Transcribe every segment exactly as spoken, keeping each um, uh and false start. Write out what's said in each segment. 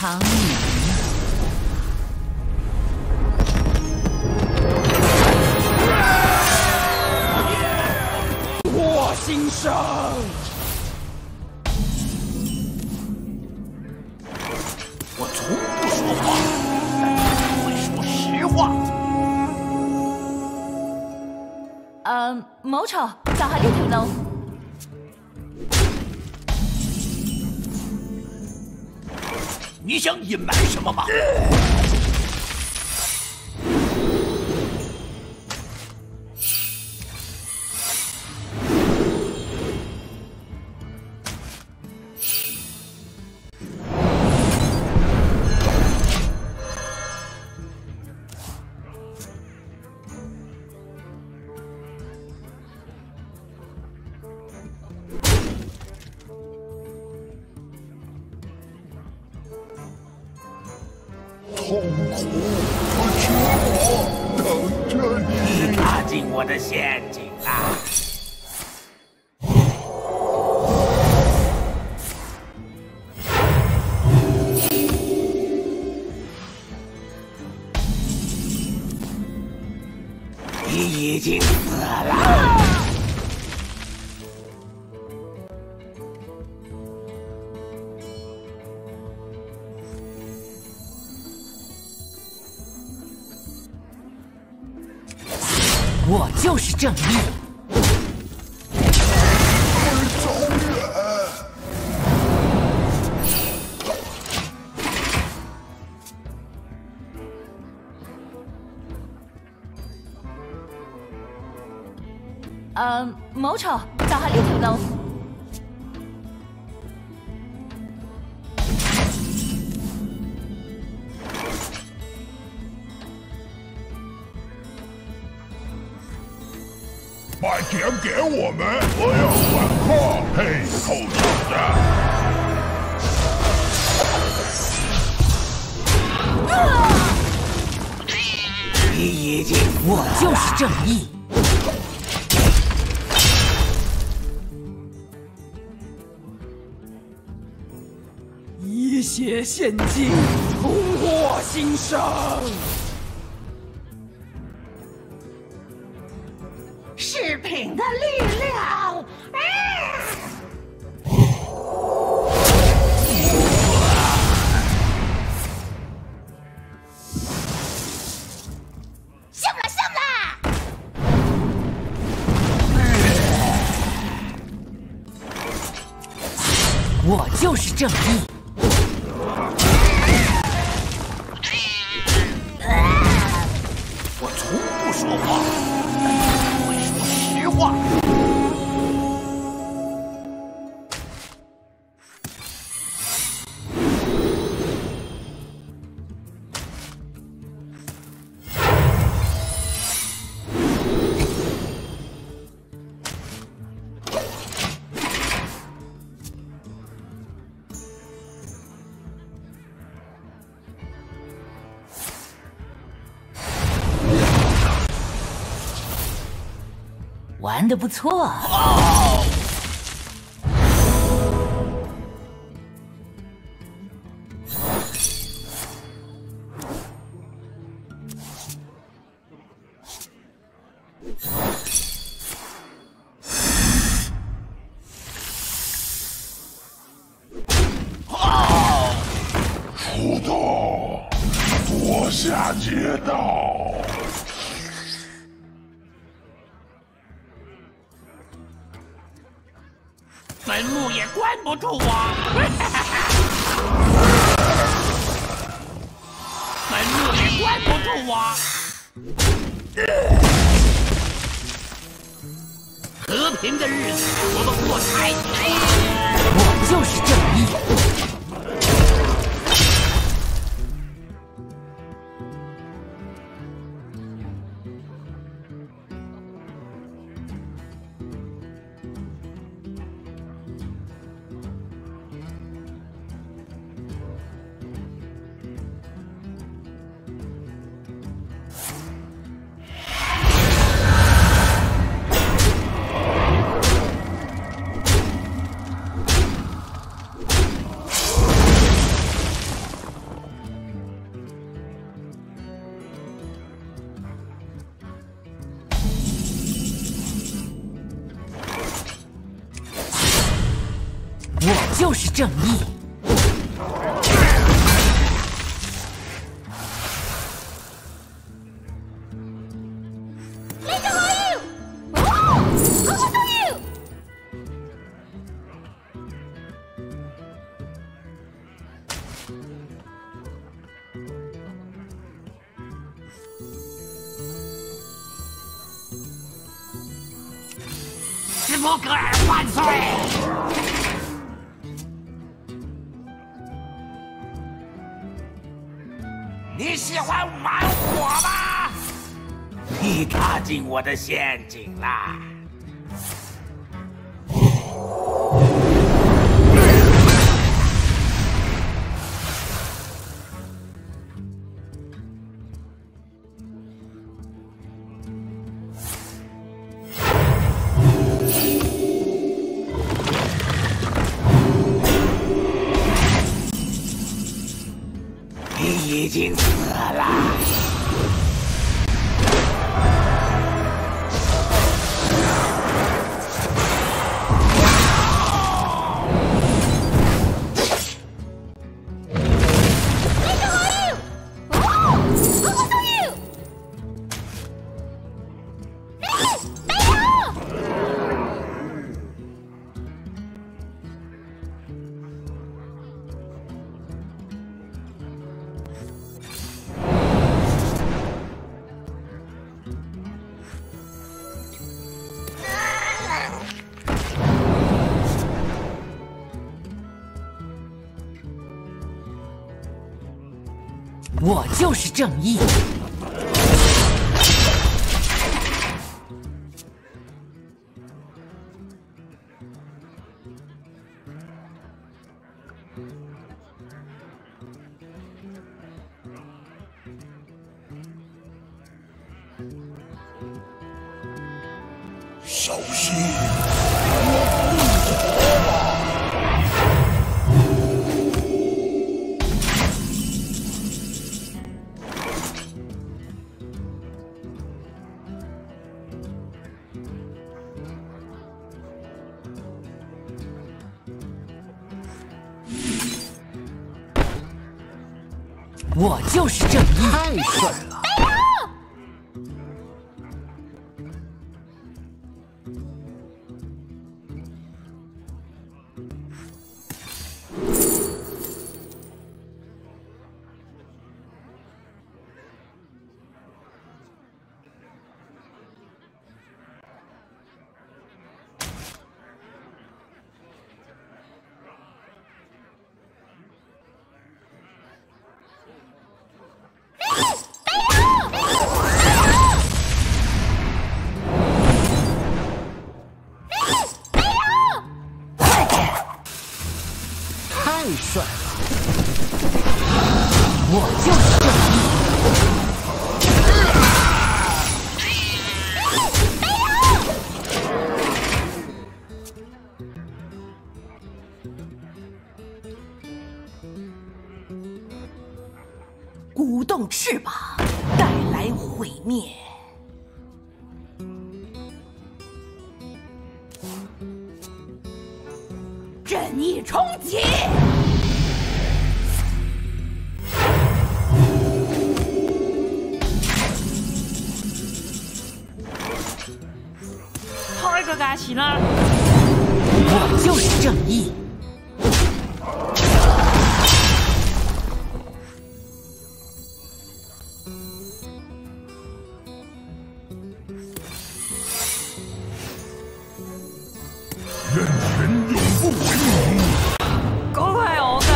长鸣。 我心生。 我从不说谎，但只会说实话。 嗯，冇錯，就係呢條路。 你想隐瞒什么吗？ 痛苦和绝望等着你。 你踏进我的陷阱了。你已经死了。 我就是正义。 走远。 誒，冇錯，就係呢條路。 把钱给我们，我要反抗！嘿，臭小子！ 你已经， 我就是正义。 一血现金，重获新生。 视频的力量，啊！上啦上啦！ 我就是正义。 我从不说谎。 话。 玩得不错。 哦出动，夺下街道。 门路也关不住我，门路也关不住我。和平的日子我们过太久。 我就是正义。 就是正义。 斯波格尔万岁！你喜欢玩火吗？你踏进我的陷阱啦！你已经死了。 我就是正义。 小心！ 我就是正义。 太帅了！太帅了！ 我就是正义。 鼓动翅膀，带来毁灭。正义冲击！ 太个嘎起了！我就是正义。 人权永不为奴。 够快哦的！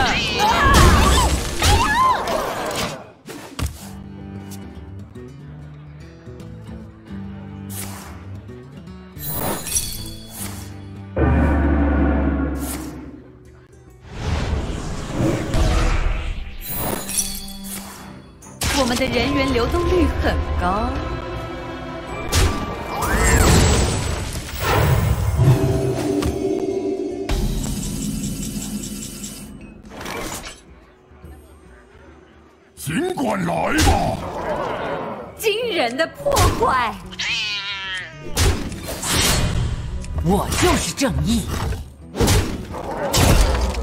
我们的人员流动率很高。 尽管来吧！ 惊人的破坏！ 我就是正义。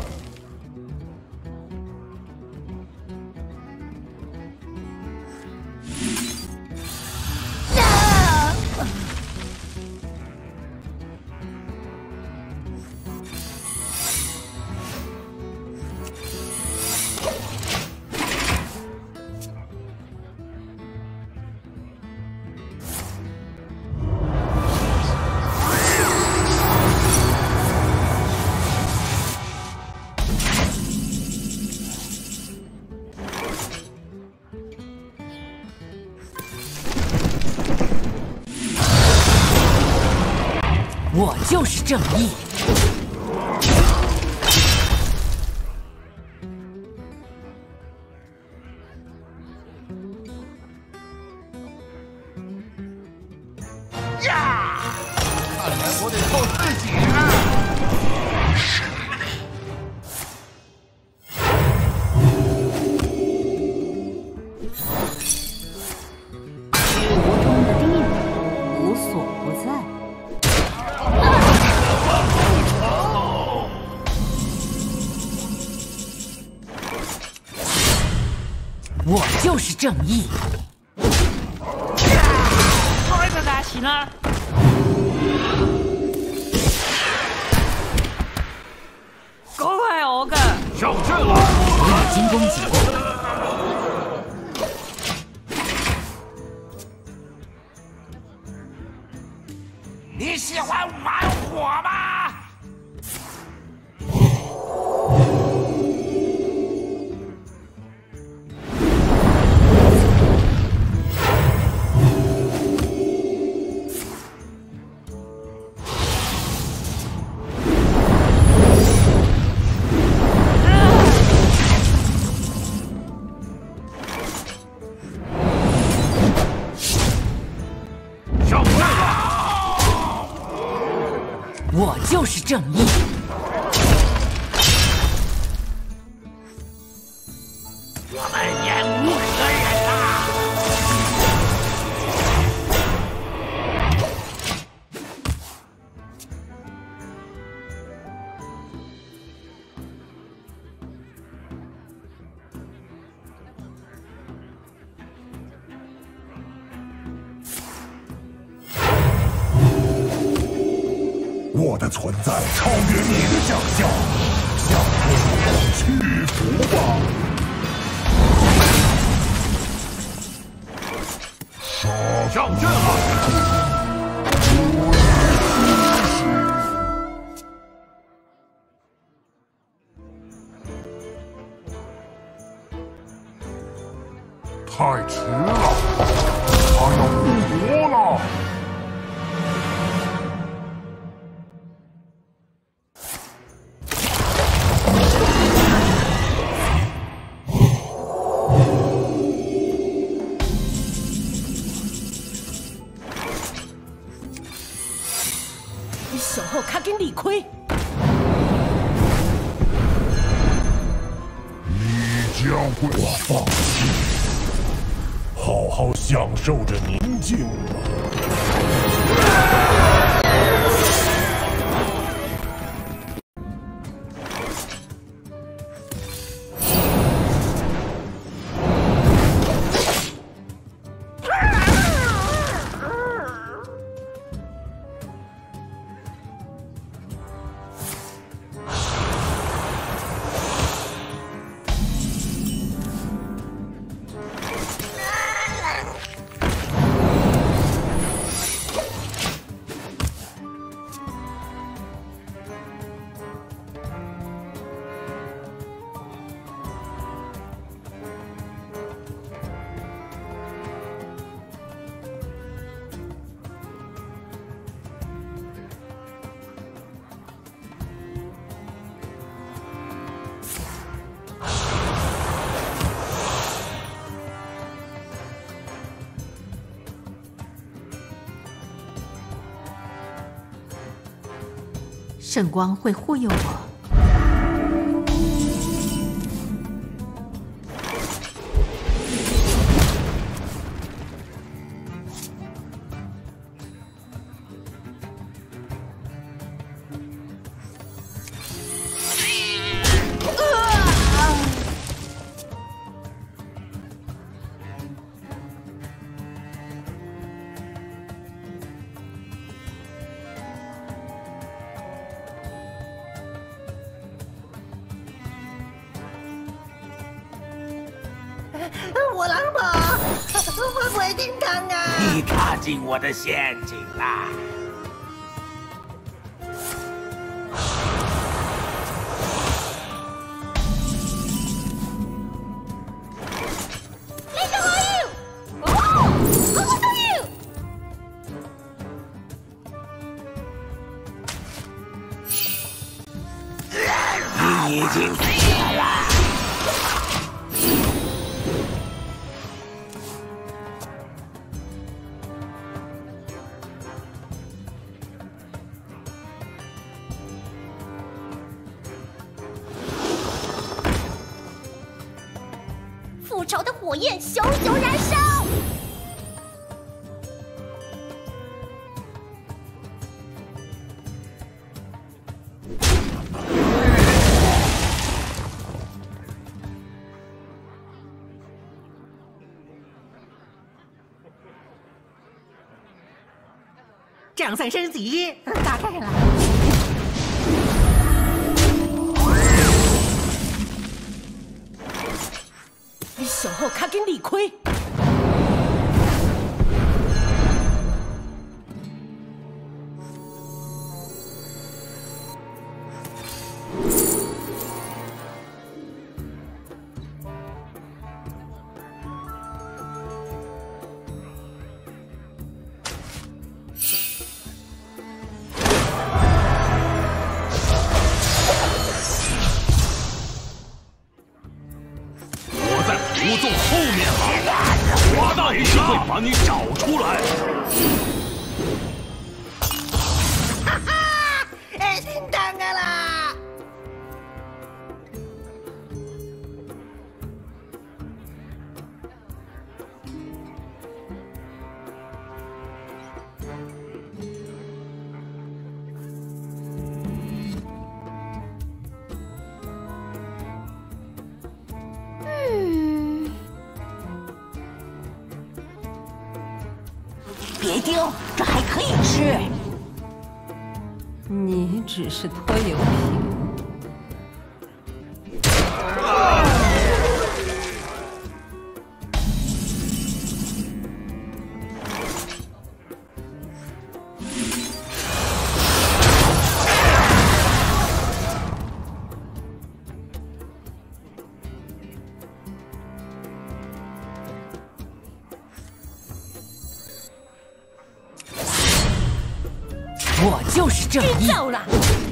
我就是正义。 呀！看来我得靠自己了。 我就是正義。 開個價錢啦！嗰個係我㗎。 上阵了！ 已經攻擊過。 你喜歡玩火嗎？ 我就是正義。 我們忍無可忍啦！ 我的存在超越你的想象，向我屈服吧！ 上阵了！ 太迟了，他要复活了！ 小后卡给理亏。 你将会我放弃，好好享受着宁静吧。 圣光会护佑我。我狼跑，会不会进汤啊？ 你踏进我的陷阱啦！ 复仇的火焰熊熊燃烧。 掌声升级，打开了。 你小后卡紧理亏。 胡纵后面啊！我到底会把你找出来！ 哈哈，哎，当然啦！ 别丢，这还可以吃。 你只是拖油瓶。我就是正义。 够了！